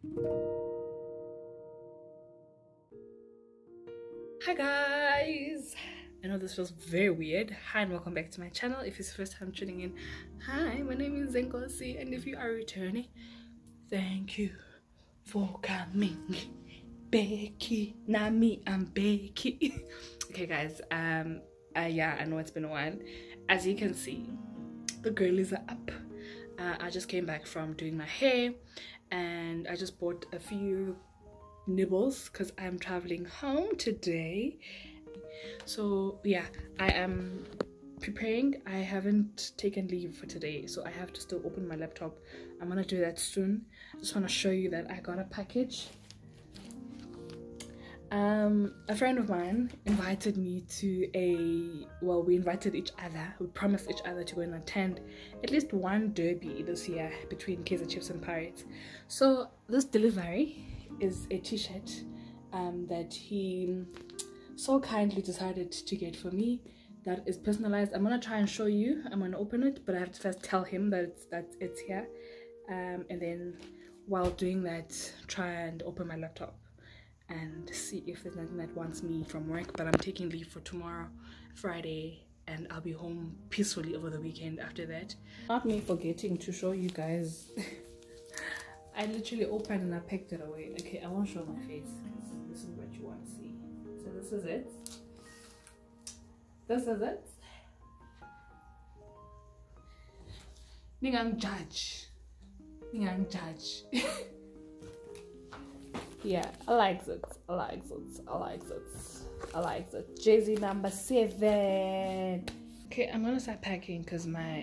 Hi guys, I know this feels very weird. Hi and welcome back to my channel. If it's the first time tuning in, hi, my name is Zenkosi, and if you are returning, thank you for coming. Becky, not me, I'm Becky. Okay guys, yeah, I know it's been a while. As you can see, the girlies are up. I just came back from doing my hair and I just bought a few nibbles because I'm traveling home today. So yeah, I am preparing. I haven't taken leave for today, so I have to still open my laptop. I'm gonna do that soon. I just want to show you that I got a package. A friend of mine invited me to we invited each other, we promised each other to go and attend at least one derby this year between Kaizer Chiefs and Pirates. So this delivery is a t-shirt that he so kindly decided to get for me, that is personalized. I'm gonna try and show you. I'm gonna open it, but I have to first tell him that it's here, and then while doing that, try and open my laptop and see if there's nothing that wants me from work. But I'm taking leave for tomorrow, Friday, and I'll be home peacefully over the weekend after that. Not me forgetting to show you guys. I literally opened and I picked it away. Okay, I won't show my face because this is what you want to see. So this is it. This is it. Ningang judge. Ningang judge. Yeah, I like it. I like it. I like it. I like it. Jersey number 7. Okay, I'm gonna start packing because my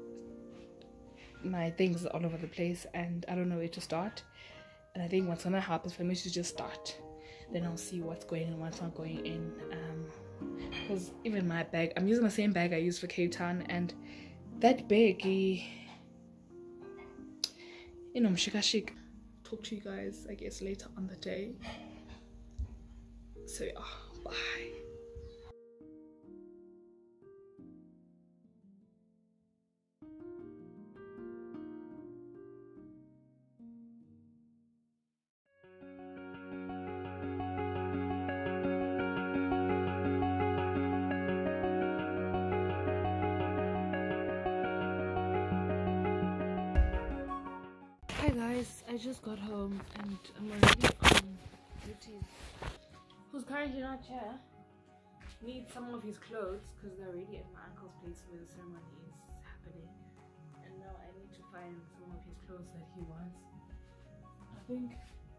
things are all over the place and I don't know where to start. And I think what's gonna help is for me to just start. Then I'll see what's going in, what's not going in. Because even my bag, I'm using the same bag I used for Cape Town, and that bag, you know, shika. Talk to you guys, I guess, later on the day. So yeah, bye. Hi guys, I just got home and I'm already on duties. Who's currently not here? Need some of his clothes because they're already at my uncle's place where the ceremony is happening. And now I need to find some of his clothes that he wants. I think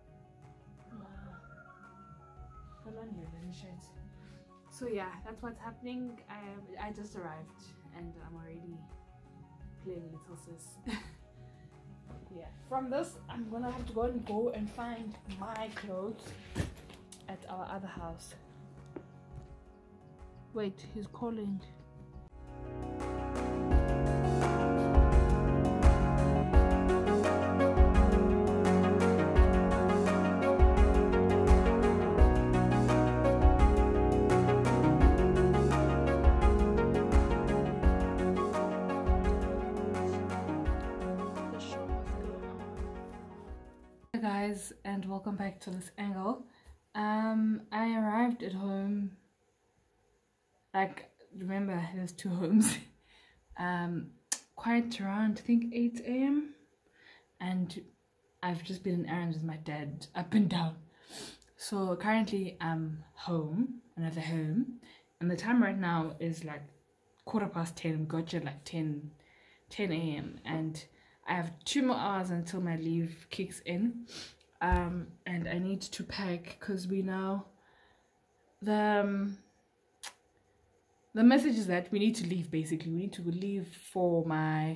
so yeah, that's what's happening. I just arrived and I'm already playing little sis. Yeah, from this I'm gonna have to go and find my clothes at our other house. Wait, he's calling. Guys, and welcome back to this angle. I arrived at home, like, remember there's 2 homes, quite around I think 8 a.m. and I've just been in errands with my dad up and down. So currently I'm home, another home, and the time right now is like 10:15. Gotcha, like 10 a.m. and I have 2 more hours until my leave kicks in, and I need to pack because we now the message is that we need to leave. Basically, we need to leave for my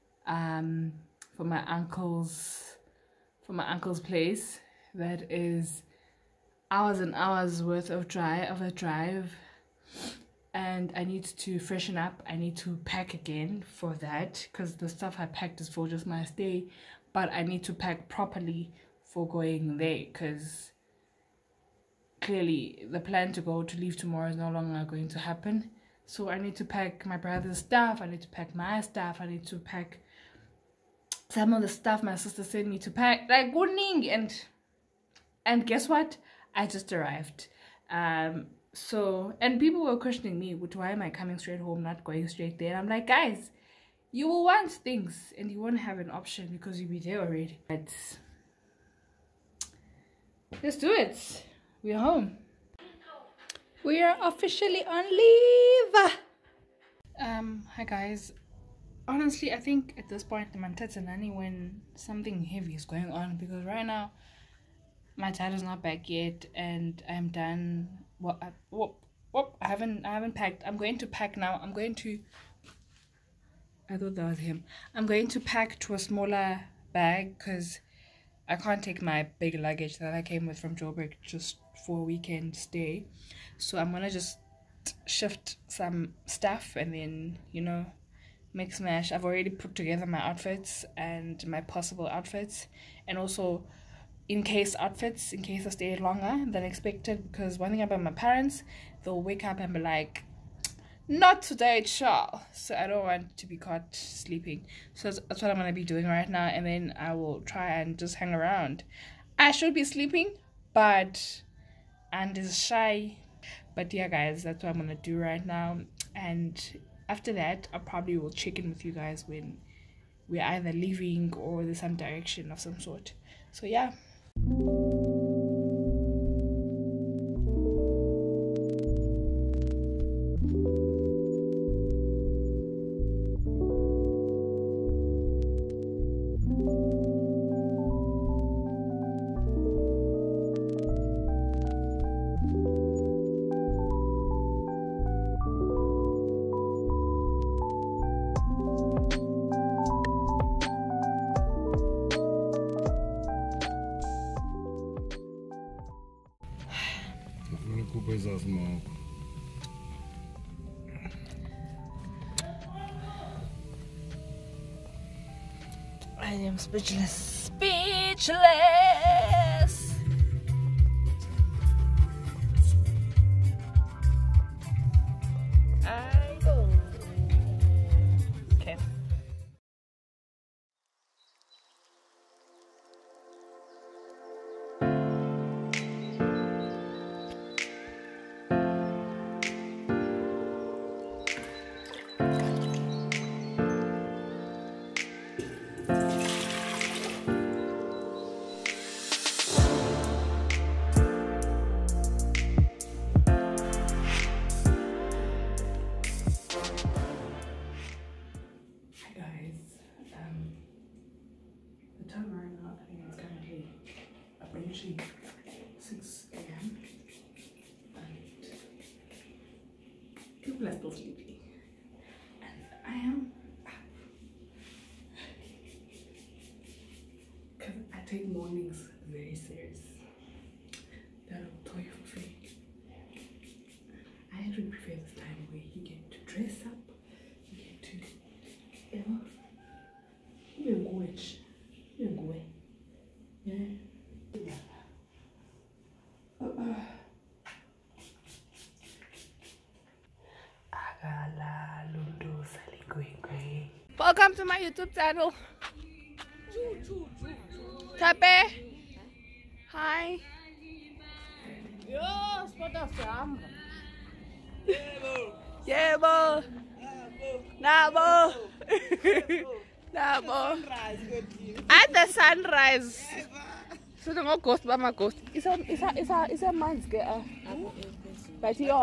uncle's place. That is hours and hours worth of drive. And I need to freshen up. I need to pack again for that because the stuff I packed is for just my stay, but I need to pack properly for going there because clearly the plan to leave tomorrow is no longer going to happen. So I need to pack my brother's stuff, I need to pack my stuff, I need to pack some of the stuff my sister sent me to pack, like warning, and guess what? I just arrived. So, and people were questioning me, why am I coming straight home, not going straight there? And I'm like, guys, you will want things and you won't have an option because you'll be there already. But let's do it. We're home. We are officially on leave. Hi guys. Honestly, I think at this point I'm Mantatanani when something heavy is going on, because right now my dad is not back yet and I'm done. I haven't packed. I'm going to pack now. I thought that was him. I'm going to pack to a smaller bag because I can't take my big luggage that I came with from Joburg just for a weekend stay. So I'm gonna just shift some stuff and then, you know, mix mash. I've already put together my outfits and my possible outfits, and also in case outfits, in case I stay longer than expected, because one thing about my parents, they'll wake up and be like, not today, child. So I don't want to be caught sleeping. So that's what I'm gonna be doing right now, and then I will try and just hang around. I should be sleeping, but and is shy. But yeah guys, that's what I'm gonna do right now, and after that I probably will check in with you guys when we're either leaving or there's some direction of some sort. So yeah. I am speechless. Speechless! I go. Okay. Approaching 6 a.m. and people are still sleeping, and I am, because I take mornings very serious. That will tell you for free. I actually prefer this time where you get to dress up, you get to, you know, yeah. Welcome to my YouTube channel. Tape. Hi. Yo, spot of jam. Yebo. Nabo. Nabo. At the sunrise. So the ghost by my ghost. It's a man's get but he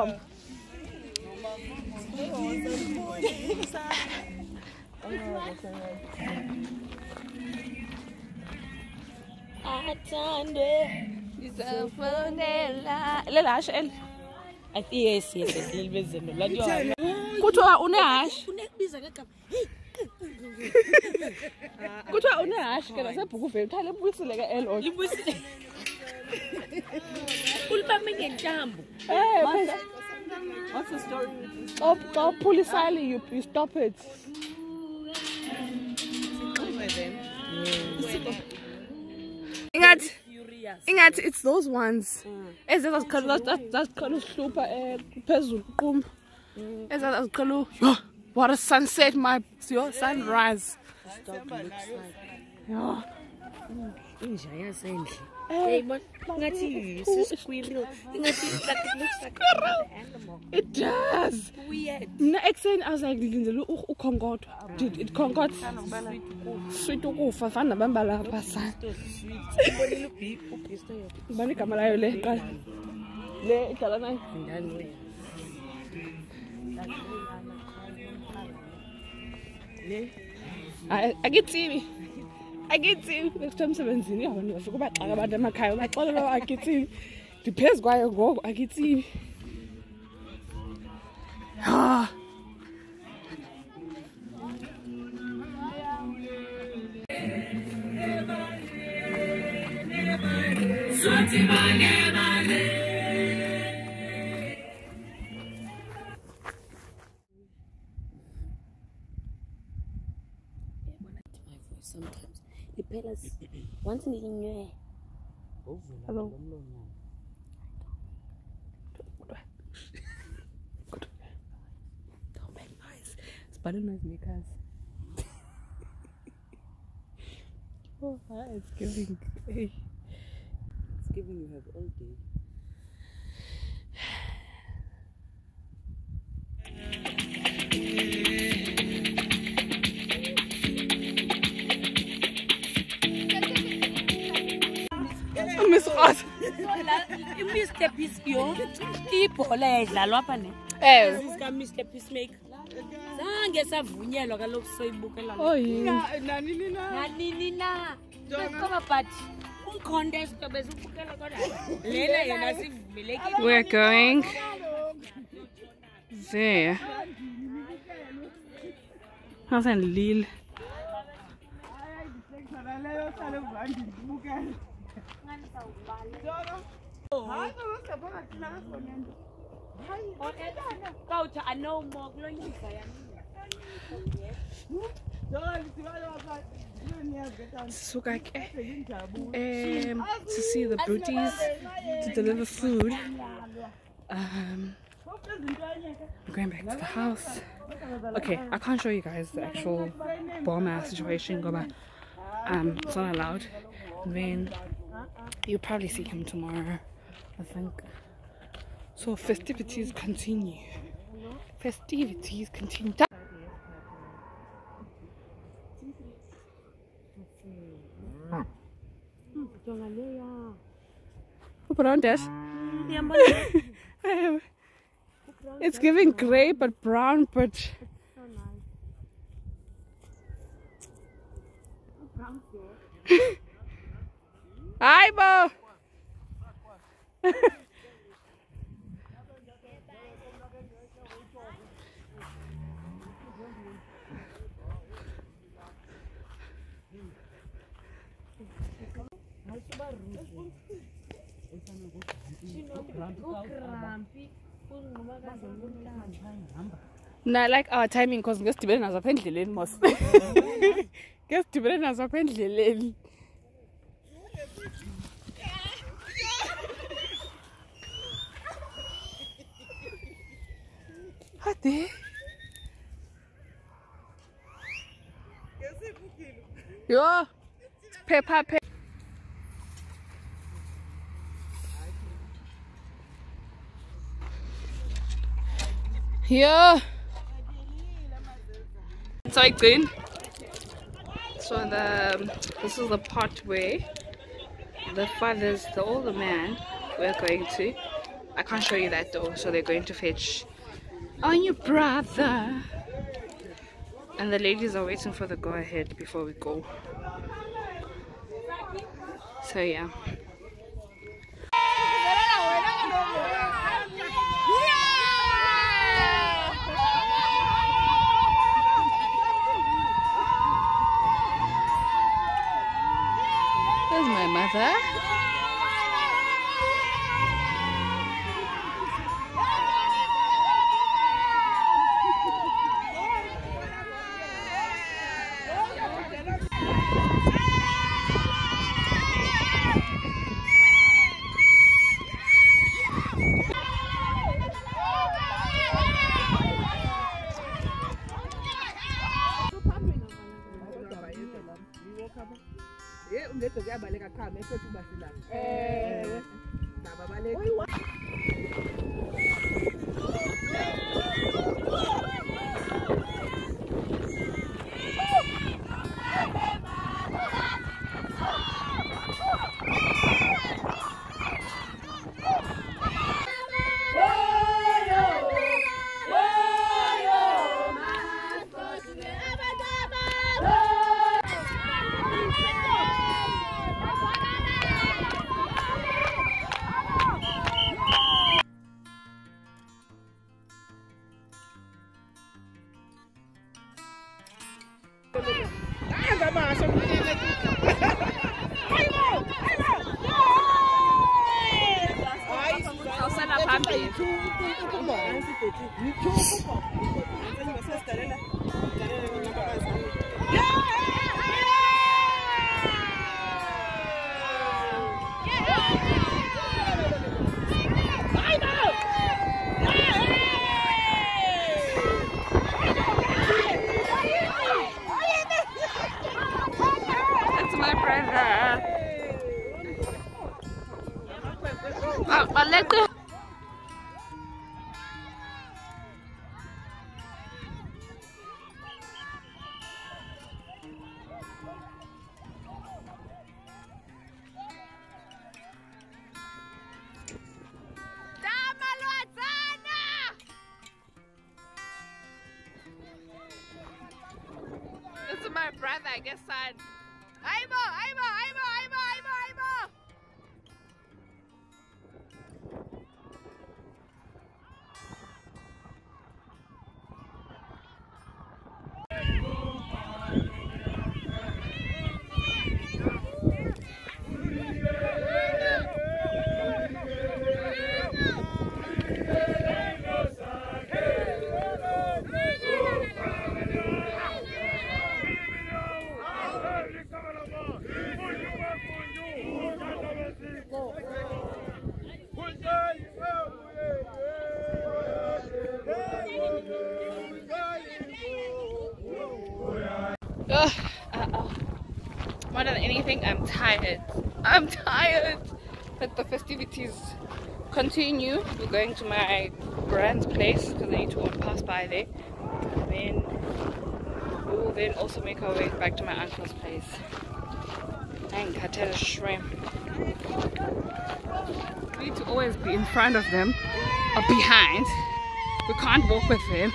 Kuthiwa unehash. Kuthiwa unehash ke lasebhuku vele uthale libuyisile ke elo. Libuyisile. Ulibambe ngentambo. What's the story? Oh, Pulisali, you stop it. Ingat, it's those ones. That's kind of super phezulu. That's kind of what a sunset, my sunrise. Yeah. It does. Weird. No, accent, I was like, concord. Dude, it concords. Sweet to go for fun. Bambala Passa. Banicamara, Le Calana. I get TV. I get TV. Next time, 17. I want to go back about the Macayo. Like, all about I get TV. Depends why I go. I get TV. Ah. Sometimes the pillars once in the Hello. Don't make noise. It's better noise makers. Oh, it's giving. Hey. It's giving you have all day. Miss Ross. Mr. Piscio, ibhola yayidlalwa apha ne. Sika Mr. Peacemaker. Zange savunyelwa kaloku soyibukela. Oh yeah. Nanini na. Ngoba but contest bezubukela kodwa. Lena yena sivumelekile. We're going there. How's that Lille? I know more to see the booties, to deliver food. I'm going back to the house. Okay, I can't show you guys the actual bomb situation, but it's not allowed. And then you'll probably see him tomorrow, I think. So festivities continue. Festivities continue. Put on this. It's giving grey but brown, but hi, Bo. No, I like our timing because guess to as a pendulum in most. Guess to as a pendulum. What the? Yo, Peppa Pig. Here. So I clean. So this is the part where the older man we're going to. I can't show you that though. So they're going to fetch on your brother. And the ladies are waiting for the go ahead before we go. So yeah. There's my mother. That's my brother. Let go. This is my brother, I guess, son. Aibo! More than anything, I'm tired. But the festivities continue. We're going to my brand's place because I need to pass by there. And then we will then also make our way back to my uncle's place. And Katela shrimp. We need to always be in front of them or behind. We can't walk with them.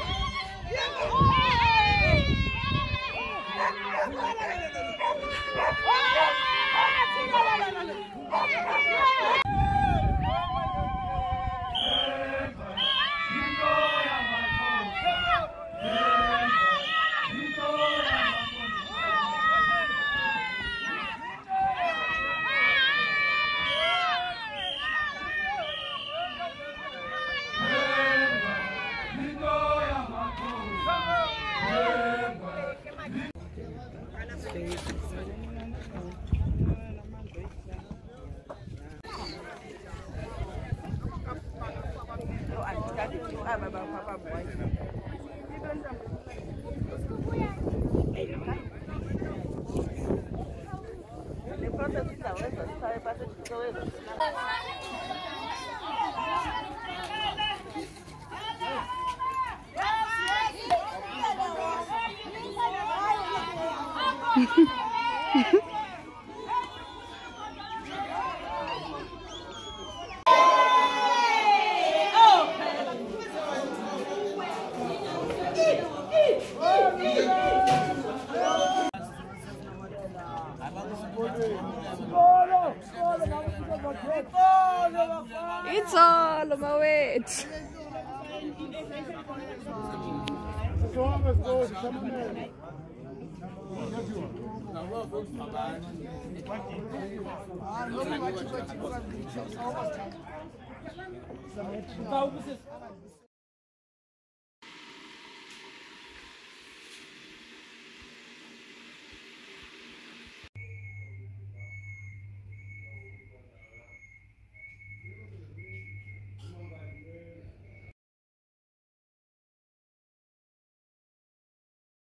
It's all on my way.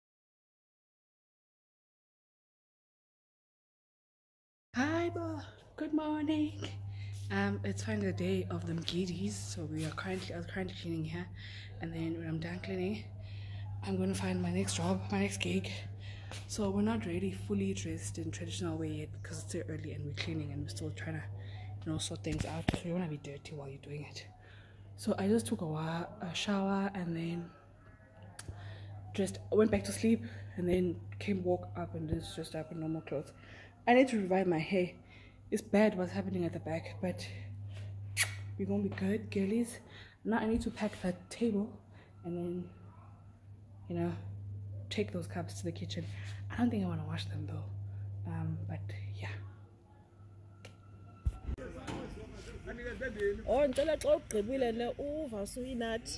Hi, Good morning. It's finally the day of the Mgidis, so I was currently cleaning here, and then when I'm done cleaning, I'm gonna find my next job, my next gig. So we're not really fully dressed in traditional way yet because it's still early and we're cleaning and we're still trying to, sort things out. So you wanna be dirty while you're doing it. So I just took a shower and then went back to sleep and then woke up and just dressed up in normal clothes. I need to revive my hair. It's bad what's happening at the back, but we're gonna be good, girlies. Now I need to pack the table and then, take those cups to the kitchen. I don't think I want to wash them though, but yeah. Oh, ngicela xa ugqibile le uva suyinathi.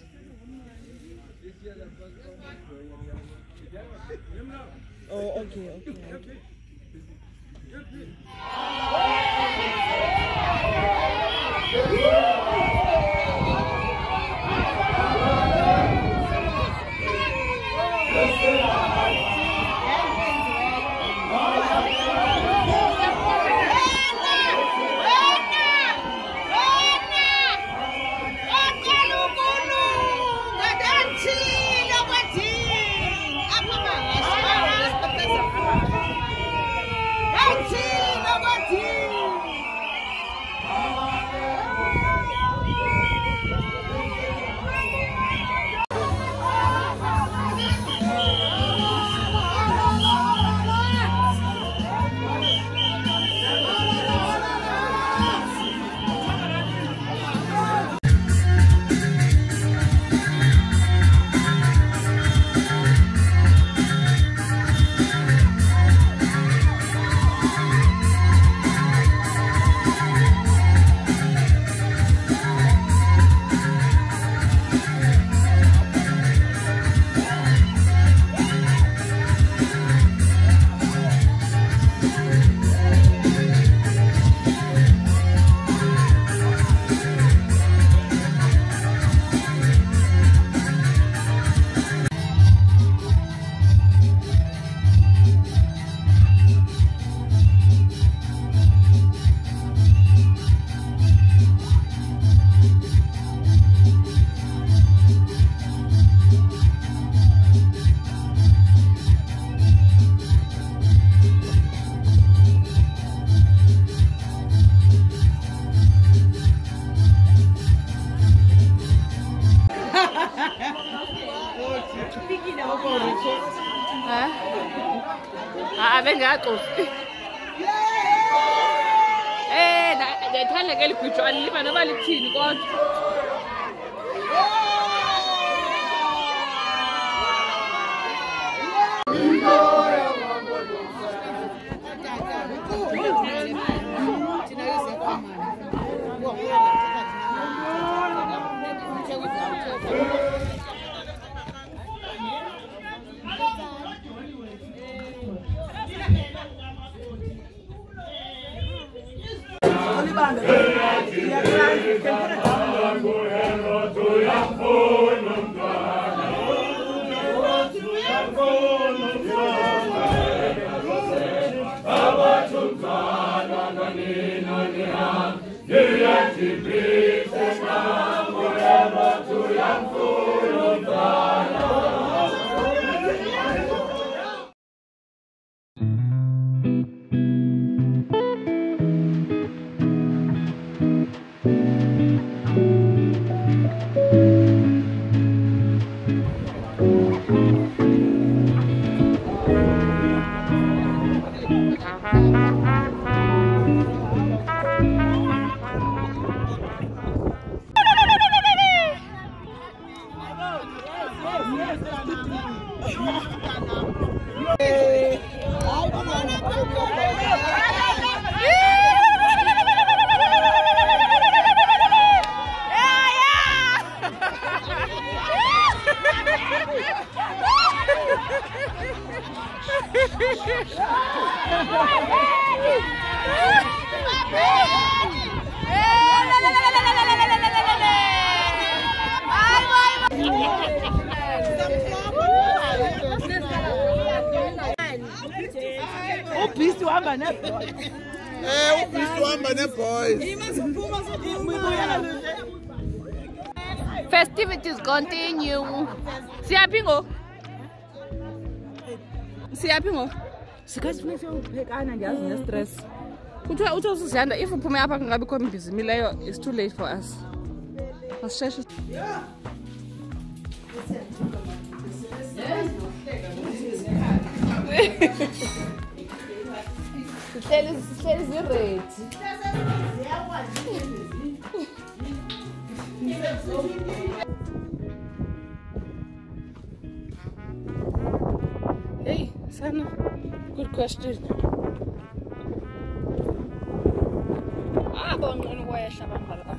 Oh, okay. Festivities continue. Siyaphingo. Siyaphingo. Sikathi funeka uphekana ngiyazi ne-stress. Kuthiwa uthi usiziyanda if uphume apha kungabikho mbizimi leyo it's too late for us. Masisheshe. Sihlezi ready. Hey, Sana, good question. Bongqona ukwehla abantu la.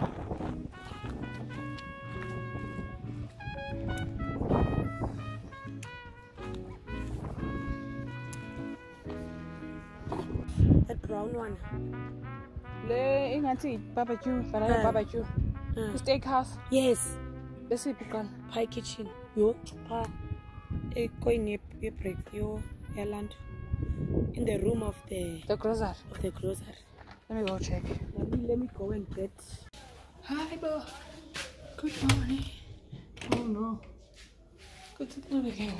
That brown one. Le ingathi barbecue, banana barbecue. Steakhouse. Yes. Bese iqala. Pie kitchen. Yo. Pie. Going a break. Yo. Land. In the room of the grocer. Of the grocer. Let me go check. Let me go and get. Hi, Bo. Good morning. Oh no. Good to know again.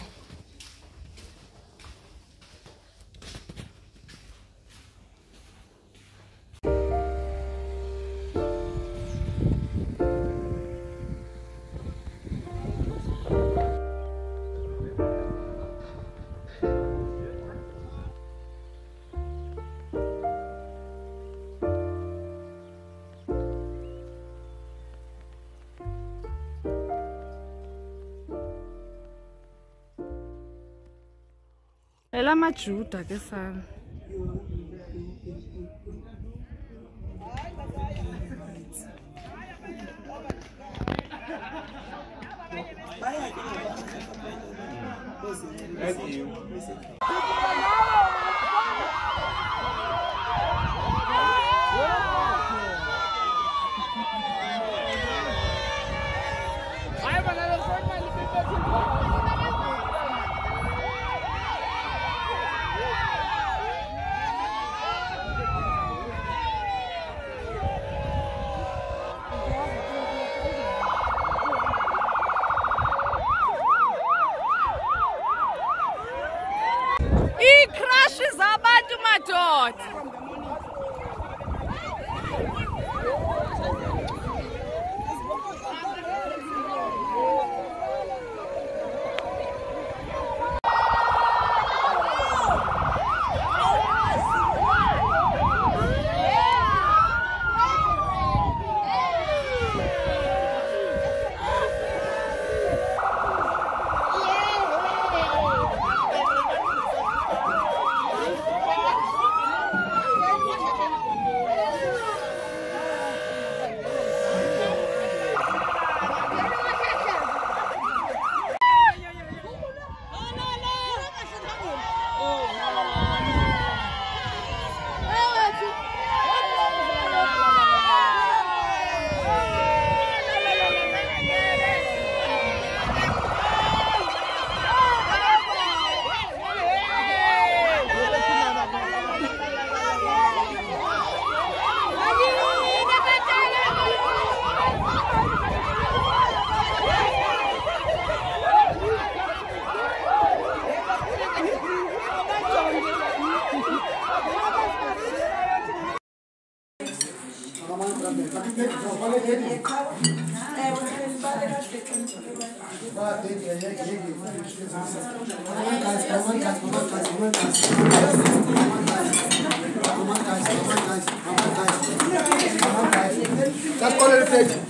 Ela majuda ke sana. Thank you. Crashes abantu madoda. That's all it takes.